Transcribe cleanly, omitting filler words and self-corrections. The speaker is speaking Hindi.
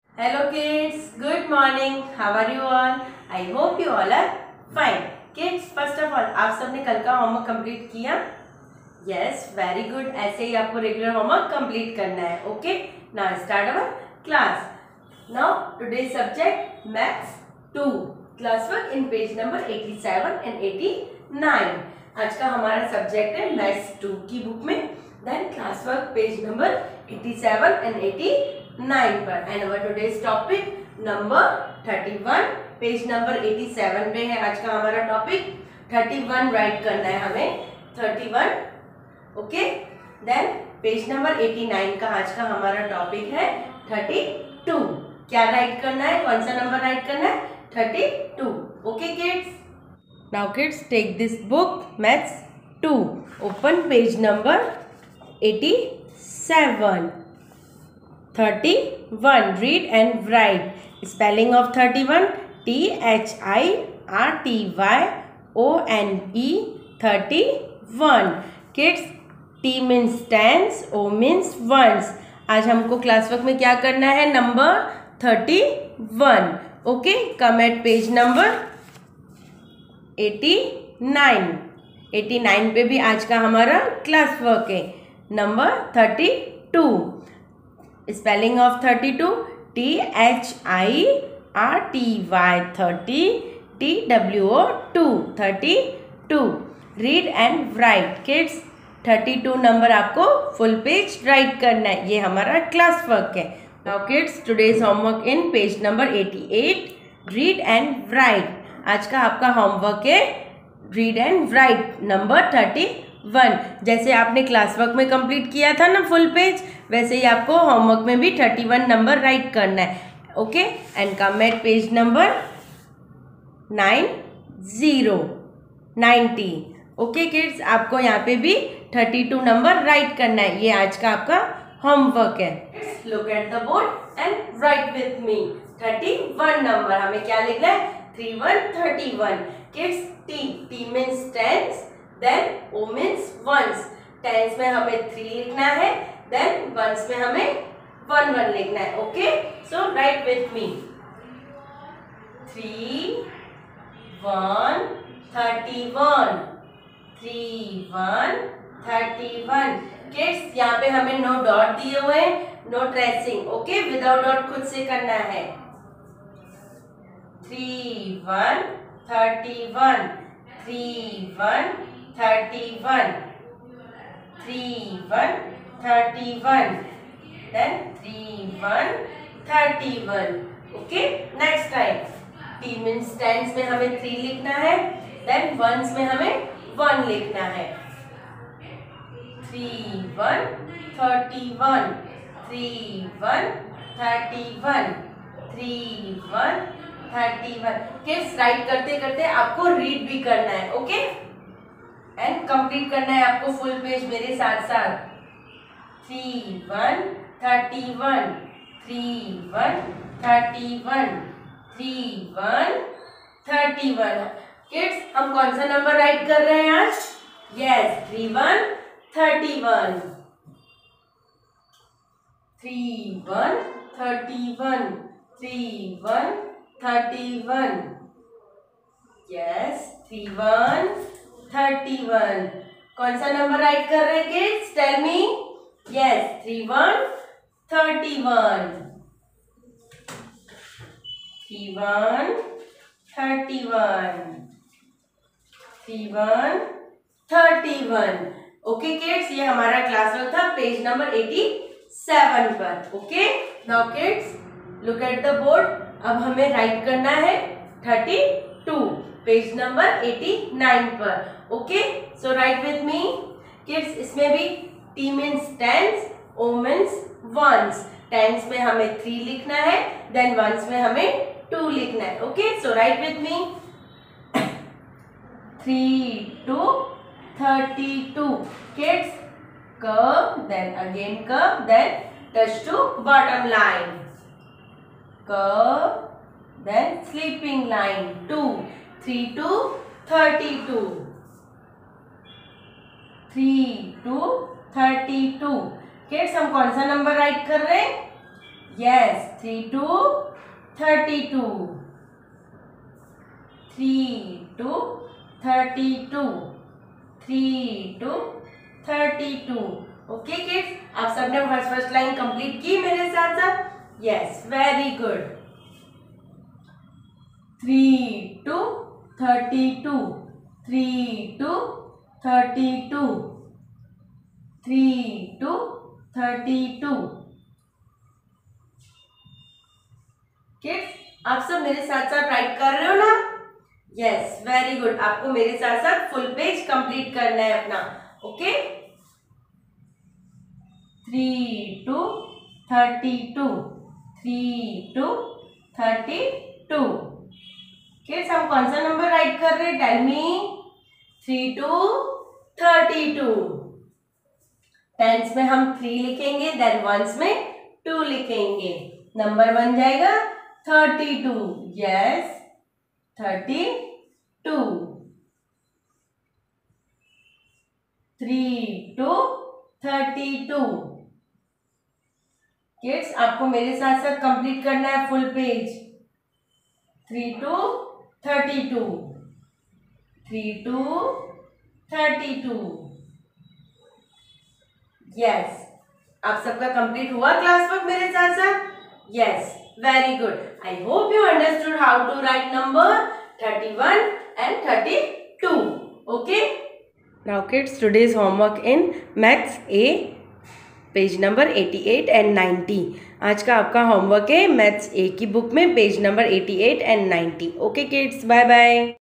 Hello kids, good morning. How are you all? I hope you all are fine. Kids, first of all, आप सबने कल का होमवर्क कंप्लीट किया? Yes, very good. ऐसे ही आपको रेगुलर होमवर्क कंप्लीट करना है. Okay? Now start our class. Now today's subject Maths 2. Classwork in page number 87 and 89. आज का हमारा सब्जेक्ट है मैथ्स 2 की बुक में. Then classwork page number 87 and 89 पर. And our today's topic number 31. Page number 87 पे है आज का हमारा टॉपिक. 31 राइट करना है हमें. 31. ओके. देन पेज नंबर 89 का आज का हमारा टॉपिक है 32. क्या राइट करना है? कौन सा नंबर राइट करना है? 32. Okay kids. Now kids take this book maths 2. Open page number 87. 31. Read and write. Spelling of 31. THIRTYONE. 31. Kids, T means tens, O means ones. आज हमको क्लास वर्क में क्या करना है? Number 31. Okay. Come at page number 89. 89 पे भी आज का हमारा क्लास वर्क है. Number 32. Spelling of 32. THIRTY 30 TWO 2. 32. Read and write. Kids 32 number आपको फुल पेज राइट करना है. ये हमारा क्लास वर्क है. Now kids today's homework in page number 88. Read and write. आज का आपका होमवर्क है रीड एंड राइट नंबर 31. जैसे आपने क्लास वर्क में कंप्लीट किया था ना फुल पेज, वैसे ही आपको होमवर्क में भी 31 नंबर राइट करना है. Okay. And come at page number 90. Okay kids, आपको यहाँ पे भी 32 नंबर राइट करना है. ये आज का आपका होमवर्क है. Look at the board and write with me. 31 number हमें क्या लिखना है? 31. Kids T means tens. Then O means ones. Tens में हमें 3 लिखना है. देन वंस में हमें 1 लिखना है. Okay. So write with me. 3 1 31. 3 1 31. Kids यहाँ पे हमें नो डॉट दिए हुए हैं, no tracing. Okay. Without dot खुद से करना है. 3 1 31. 3 1 31. 3 1 31. Then 3 1 31. Okay. Next time. T means tens में हमें 3 लिखना है. देन वंस में हमें 1 लिखना है. 3 1 31. 3 1 31. 3 1 31. किड्स राइट करते करते आपको रीड भी करना है. ओके. एंड कंप्लीट करना है आपको फुल पेज मेरे साथ साथ. 3 1 31. 3 1 31. 3 1 31. किड्स हम कौन सा नंबर राइट कर रहे हैं आज? यस, 3 1 31. 3 1 31. 3 1 31. यस, 3 1 31. कौन सा नंबर राइट कर रहे हैं kids? Tell me. Yes, 3 1 31. 3 1 31. 3 1 31. Okay kids, ये हमारा क्लास वर्क था पेज नंबर 87 पर. Okay. Now kids look at the board. अब हमें राइट करना है 32 पेज नंबर 89 पर. Okay. So write with me. Kids इसमें भी T means tens, O means ones. Tens में हमें 3 लिखना है. देन वंस में हमें 2 लिखना है. Okay. So write with me. 3 2 32. Kids curve, then again curve, then touch to bottom line. Curve, then sleeping line. 2 3 2 32. 3 2 32. Kids हम कौन सा नंबर राइट कर रहे हैं? Yes, 3 to 32. 3 to 32. 3 to 32. Okay kids, आप सबने फर्स्ट लाइन कंप्लीट की मेरे साथ साथ? Yes, very good. 3 to 32. 3 to 32. 3 to 32. Kids, आप सब मेरे साथ साथ राइट कर रहे हो ना? Yes, very good. आपको मेरे साथ साथ फुल पेज कंप्लीट करना है अपना. Okay, 3 to 32. 3 to 32. किड्स, हम कौन सा नंबर राइट कर रहे हैं? Tell me. 3 to 32. टेंस में हम 3 लिखेंगे, देन वंस में 2 लिखेंगे. नंबर बन जाएगा 32. यस, 32. 3 to 32. किड्स, आपको मेरे साथ साथ कंप्लीट करना है full page. 3 to 32. 3 to 32. Yes, आप सबका कंप्लीट हुआ क्लास वर्क मेरे साथ साथ? Yes, very good. I hope you understood how to write number 31 and 32. Okay? Now kids, today's homework in Maths A, page number 88 and 90. आज का आपका होमवर्क है मैथ्स ए की बुक में page number 88 and 90. Okay kids, bye bye.